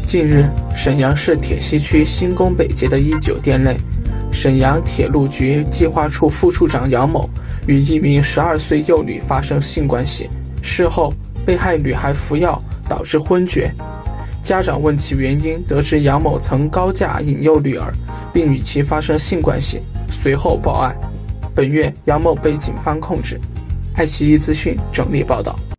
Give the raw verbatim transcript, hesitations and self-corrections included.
近日，沈阳市铁西区新宫北街的一酒店内，沈阳铁路局计划处副处长杨某与一名十二岁幼女发生性关系，事后被害女孩服药导致昏厥。家长问其原因，得知杨某曾高价引诱女儿，并与其发生性关系，随后报案。本月，杨某被警方控制。爱奇艺资讯整理报道。